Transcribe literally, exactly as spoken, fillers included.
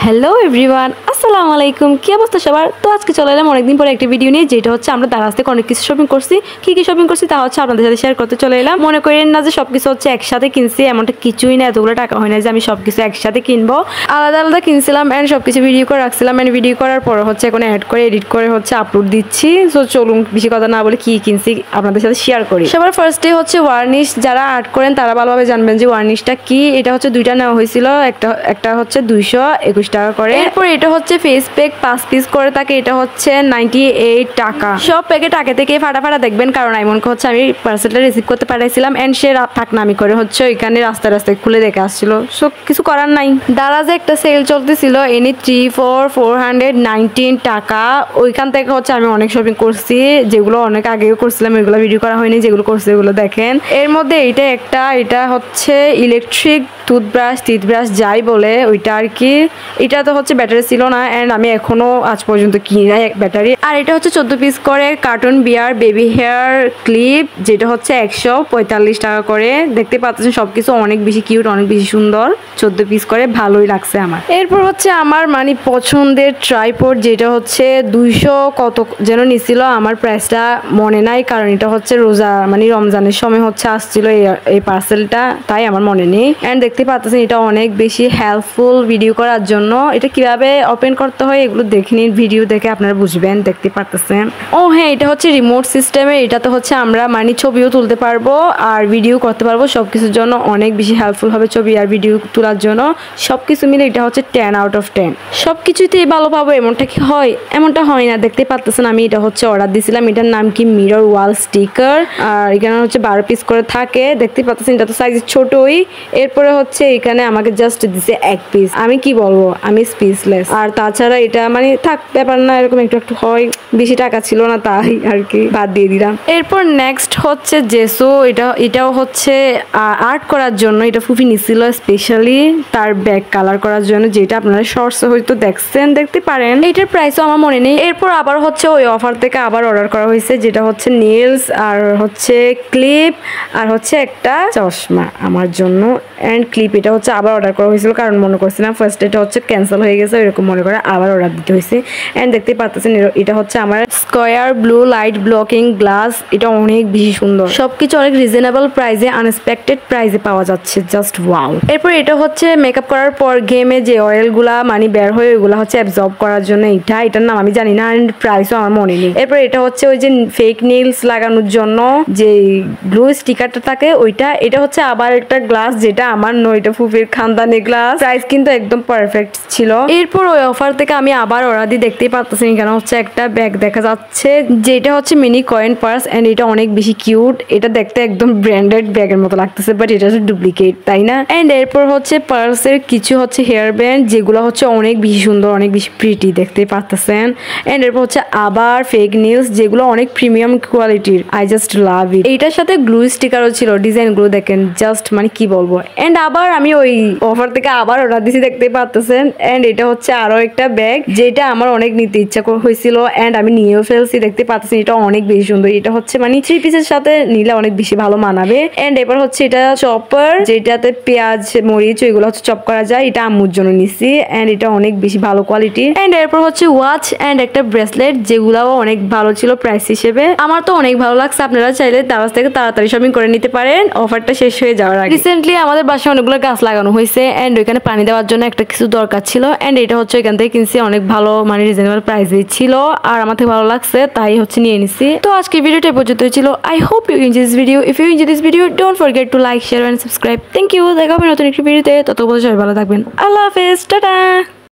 Hello everyone, আসসালামু আলাইকুম। কি অবস্থা সবার? তো আজকে চলে এলাম অনেকদিন পরে একটা ভিডিও নিয়ে, যেটা হচ্ছে আমরা দারাজ থেকে অনেক কিছু শপিং করছি। কি কি শপিং করছি তা হচ্ছে আপনাদের সাথে শেয়ার করতে চলে এলাম। মনে করেন না যে সবকিছু হচ্ছে একসাথে কিনছি, এমনটা কিছুই না। এতগুলো টাকা হয় না যে আমি সবকিছু একসাথে কিনবো, আলাদা আলাদা কিনছিলাম অ্যান্ড সবকিছু ভিডিও করে রাখছিলাম। অ্যান্ড ভিডিও করার পর হচ্ছে এখন অ্যাড করে এডিট করে হচ্ছে আপলোড দিচ্ছি। সো চলুন বেশি কথা না বলে কি কিনছি আপনাদের সাথে শেয়ার করি। সবার ফার্স্টে হচ্ছে ওয়ার্নিশ। যারা আর্ট করেন তারা ভালোভাবে জানবেন যে ওয়ার্নিশটা কি। এটা হচ্ছে দুইটা নেওয়া হয়েছিল, একটা একটা হচ্ছে দুইশো একুশ টাকা করে। এরপর এটা হচ্ছে ফেস প্যাক পাঁচ পিস করে থাকে, এটা হচ্ছে নাইনটি এইট টাকা। সব প্যাকেট আগে থেকে ফাটা ফাটা দেখবেন, কারণ এমনকি হচ্ছে আমি পার্সেলটা রিসিভ করতে পাঠাইছিলাম অ্যান্ড সে ফাঁকনামি করে হচ্ছে ওইখানে রাস্তায় রাস্তায় খুলে দেখে আসছিল। সো কিছু করার নাই। দারাজে একটা সেল চলতেছিল, any three four four hundred nineteen টাকা। ওইখান থেকে হচ্ছে আমি অনেক শপিং করছি, যেগুলো অনেক আগেও করছিলাম, এগুলো ভিডিও করা হয়নি। যেগুলো করছি এগুলো দেখেন। এর মধ্যে এইটা একটা, এটা হচ্ছে ইলেকট্রিক টুথব্রাশ টুথব্রাশ যাই বলে ওইটা আর কি। এটা তো হচ্ছে ব্যাটারি ছিল না অ্যান্ড আমি এখনো আজ পর্যন্ত কিনি নাই ব্যাটারি। আর এটা হচ্ছে চোদ্দ পিস করে cartoon bear baby hair clip, যেটা হচ্ছে একশো পঁয়তাল্লিশ টাকা করে। দেখতে পাচ্ছেন সবকিছু অনেক বেশি কিউট, অনেক বেশি সুন্দর। চোদ্দ পিস করে ভালোই লাগছে আমার। এরপর হচ্ছে আমার মানে পছন্দের ট্রাইপড, যেটা হচ্ছে দুইশো কত যেন নিছিল, আমার প্রাইসটা মনে নাই, কারণ এটা হচ্ছে রোজা মানে রমজানের সময় হচ্ছে আসছিল এই পার্সেলটা, তাই আমার মনে নেই। অ্যান্ড দেখতে পাচ্ছেন এটা অনেক বেশি হেল্পফুল ভিডিও করার জন্য। এটা কিভাবে ওপেন করতে হয় এগুলো দেখে নিন, ভিডিও দেখে আপনারা বুঝবেন। দেখতে পারতেছেন। ও হ্যাঁ, এটা হচ্ছে রিমোট সিস্টেমের। এটাতে হচ্ছে আমরা মানে ছবিও তুলতে পারবো আর ভিডিও করতে পারবো। সব কিছুর জন্য অনেক বেশি হেল্পফুল হবে, ছবি আর ভিডিও তোলার জন্য। সব কিছু মিলে এটা হচ্ছে টেন আউট অফ টেন। সব কিছুতেই ভালো পাবো এমনটা কি হয়? এমনটা হয় না। দেখতে পারতেছেন আমি এটা হচ্ছে অর্ডার দিয়েছিলাম। এটার নাম কি মিরর ওয়াল স্টিকার, আর এখানে হচ্ছে বারো পিস করে থাকে। দেখতে পাচ্ছেন এটা তো সাইজ ছোটই। এরপরে হচ্ছে এখানে আমাকে জাস্ট দিছে এক পিস। আমি কি বলবো, আমি স্পিচলেস। আর তাছাড়া এটা মানে থাক, ব্যাপার না, এরকম একটু একটু হয়। বেশি টাকা ছিল না তাই আর কি বাদ দিয়ে দিলাম। এরপর নেক্সট হচ্ছে জেসো। এটা এটাও হচ্ছে আর্ট করার জন্য। এটা ফুফি নিছিল স্পেশালি তার ব্যাগ কালার করার জন্য, যেটা আপনারা শর্টসে হয়তো দেখছেন, দেখতে পারেন। এটার প্রাইসও আমার মনে নেই। এরপর আবার হচ্ছে ওই অফার থেকে আবার অর্ডার করা হয়েছে, যেটা হচ্ছে নেলস আর হচ্ছে ক্লিপ আর হচ্ছে একটা চশমা আমার জন্য। অ্যান্ড ক্লিপ এটা হচ্ছে আবার অর্ডার করা হয়েছিল, কারণ মনে করছিলাম ফার্স্ট এটা হচ্ছে ক্যান্সেল হয়ে গেছে, এরকম মনে করে আবার অর্ডার দিতে হয়েছে। অ্যান্ড দেখতে পাচ্ছেন এটা হচ্ছে আমার square blue light blocking glass. এটা অনেক বেশি সুন্দর। সবকিছু অনেক রিজনেবল প্রাইসে, আনএক্সপেক্টেড প্রাইসে পাওয়া যাচ্ছে, জাস্ট ওয়াও। এরপর এটা হচ্ছে মেকআপ করার পর ঘেমে যে অয়েলগুলা মানে বের হয়ে ওইগুলা হচ্ছে অ্যাবজর্ব করার জন্য। এটা এটার নাম আমি জানি না, অ্যান্ড প্রাইসও আমার মনে নেই। এরপর এটা হচ্ছে ওই যে ফেক নেলস লাগানোর জন্য যে গ্লু স্টিকারটা থাকে ওইটা। এটা হচ্ছে আবার একটা গ্লাস, যেটা আমার নয়, এটা ফুফির খানদানি গ্লাস। প্রাইস কিন্তু একদম পারফেক্ট ছিল। এরপর ওই অফার থেকে আমি আবার অর্ডার দিয়ে দেখতেই পাচ্ছেন এখানে হচ্ছে একটা ব্যাগ দেখা যাচ্ছে, যেটা হচ্ছে মিনি কয়েন পার্স অ্যান্ড এটা অনেক বেশি কিউট। এটা দেখতে একদম ব্র্যান্ডেড ব্যাগের মতো লাগতেছে, বাট এটা হচ্ছে ডুপ্লিকেট, তাই না? অ্যান্ড এরপর হচ্ছে পার্সের কিছু হচ্ছে হেয়ার ব্যান্ড, যেগুলো হচ্ছে অনেক বেশি সুন্দর, অনেক বেশি প্রিটি, দেখতেই পাচ্ছেন। অ্যান্ড এরপর হচ্ছে আবার ফেক নিউজ, যেগুলো অনেক প্রিমিয়াম কোয়ালিটির। I just love it. এইটার সাথে গ্লু স্টিকারও ছিল, ডিজাইনগুলো দেখেন জাস্ট মানে কি বলবো। অ্যান্ড আবার আমি ওই অফার থেকে আবার অর্ডার দিয়েছি, দেখতে পাচ্ছেন। অ্যান্ড এটা হচ্ছে আরো একটা ব্যাগ, যেটা আমার অনেক নিতে ইচ্ছা হয়েছিল অ্যান্ড আমি নিয়েও ফেলছি। দেখতে পাচ্ছেন এটা অনেক বেশি সুন্দর। এটা হচ্ছে মানে থ্রি পিসের সাথে নিলে অনেক বেশি ভালো মানাবে। অ্যান্ড এবার হচ্ছে এটা চপার, যেটাতে পেঁয়াজ মরিচ ওইগুলো হচ্ছে চপ করা যায়। এটা আম্মুর জন্য নিছি অ্যান্ড এটা অনেক বেশি ভালো কোয়ালিটি। অ্যান্ড এরপর হচ্ছে ওয়াচ অ্যান্ড একটা ব্রেসলেট, যেগুলাও অনেক ভালো ছিল প্রাইস হিসেবে। আমার তো অনেক ভালো লাগছে। আপনারা চাইলে দারাজ থেকে তাড়াতাড়ি শপিং করে নিতে পারেন অফারটা শেষ হয়ে যাওয়ার আগে। রিসেন্টলি আমাদের বাসায় অনেকগুলো গাছ লাগানো হয়েছে অ্যান্ড ওইখানে পানি দেওয়ার জন্য একটা কিছু দরকার ছিল। অ্যান্ড এটা হচ্ছে এখান থেকে কিনছি, অনেক ভালো মানে রিজনেবল প্রাইসে ছিল আর আমার থেকে ভালো লাগছে, তাই হচ্ছে নিয়ে নিছি। তো আজকে ভিডিওটা পর্যন্ত ছিল। I hope you enjoy this video. If you enjoy this video, don't forget to like, share and subscribe. Thank you. দেখা হবে নতুন একটি ভিডিওতে। তত বছর সবাই ভালো থাকবেন। আল্লাহ হাফেজ, টাটা।